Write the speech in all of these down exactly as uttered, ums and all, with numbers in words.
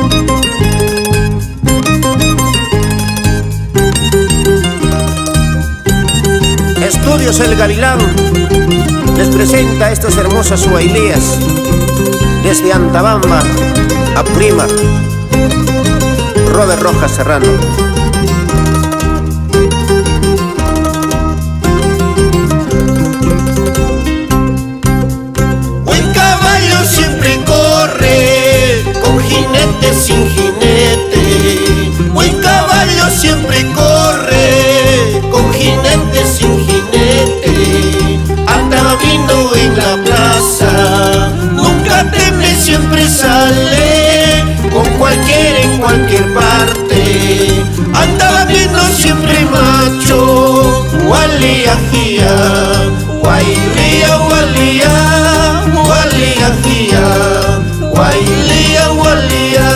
Estudios El Gavilán les presenta estas hermosas huayleas desde Antabamba a Prima. Robert Rojas Serrano. Buen caballo siempre corre, con jinete sin jinete. Buen caballo siempre corre, con jinete sin jinete. Anda viendo en la plaza, nunca teme, siempre sale, con cualquiera en cualquier parte. Andaba viendo siempre macho, walía gia, guailía, walía, walía gia, guailía, walía.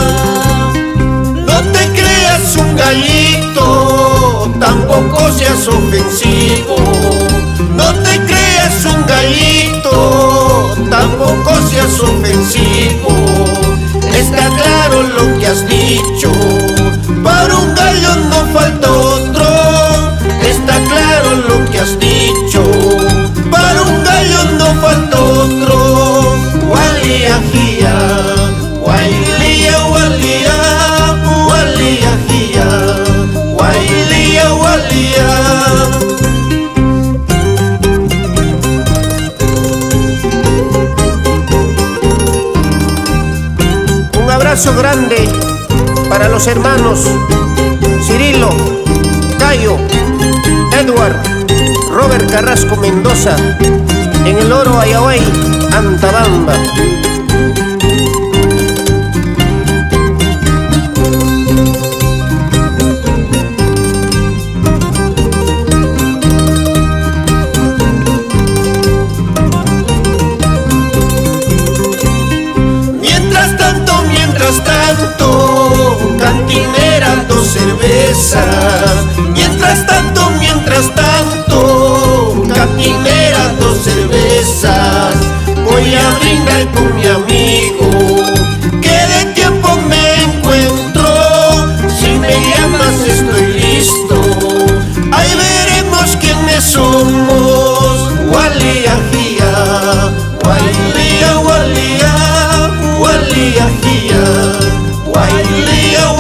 No te creas un gallito, tampoco seas ofensivo. No te creas un gallito, tampoco seas ofensivo. Está claro lo que has dicho, para un gallo no falta otro. Está claro lo que has dicho, para un gallo no falta otro. Walía gia, guailía, walía, walía gia, guailía, walía. Un abrazo grande para los hermanos Cirilo, Cayo, Edward, Robert Carrasco Mendoza, en el Oro Ayahuay, Antabamba. Mientras tanto, cantinera, dos cervezas. Mientras tanto, mientras tanto, cantinera, dos cervezas. Voy a brindar con mi amigo, que de tiempo me encuentro. Si me llamas estoy listo, ahí veremos quiénes somos. Walía gia, walía, walía, walía gia, walía,